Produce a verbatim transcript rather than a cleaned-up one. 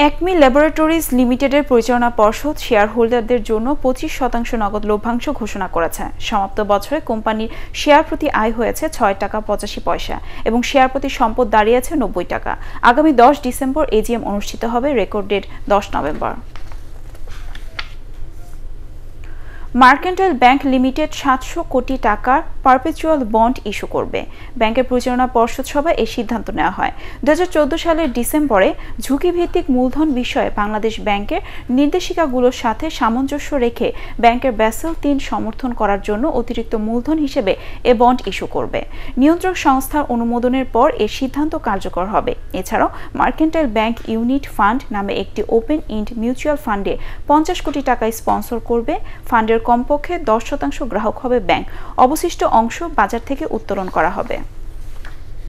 Acme laboratories লিমিটেডের পরিচালনা পর্ষদ শেয়ার হোল্ডারদের জন্য পঁচিশ শতাংশ নগদ লভ্যাংশ ঘোষণা করেছে। সমাপ্ত বছরে কোম্পানির শেয়ার প্রতি আয় হয়েছে ছয় টাকা পঁচাশি পয়সা এবং শেয়ার প্রতি সম্পদ দাঁড়িয়েছে নব্বই টাকা। আগামী দশ ডিসেম্বর এজিএম অনুষ্ঠিত হবে, রেকর্ড ডেট দশ নভেম্বর। মার্কেন্টাইল ব্যাংক লিমিটেড সাতশো কোটি টাকার পারপেচুয়াল বন্ড ইস্যু করবে। ব্যাংকের পরিচালনা পর্ষদ সভায় এই সিদ্ধান্ত নেওয়া হয়। দু হাজার চোদ্দ সালের ডিসেম্বরে ঝুঁকিভিত্তিক মূলধন বিষয়ে বাংলাদেশ ব্যাংকের নির্দেশিকাগুলোর সাথে সামঞ্জস্য রেখে ব্যাংকের ব্যাসেল তিন সমর্থন করার জন্য অতিরিক্ত মূলধন হিসেবে এ বন্ড ইস্যু করবে। নিয়ন্ত্রক সংস্থার অনুমোদনের পর এ সিদ্ধান্ত কার্যকর হবে। এছাড়াও মার্কেন্টাইল ব্যাংক ইউনিট ফান্ড নামে একটি ওপেন ইন্ড মিউচুয়াল ফান্ডে পঞ্চাশ কোটি টাকায় স্পন্সর করবে। ফান্ডের কমপক্ষে দশ শতাংশ গ্রাহক হবে ব্যাংক, অবশিষ্ট অংশ বাজার থেকে উত্তোলন করা হবে।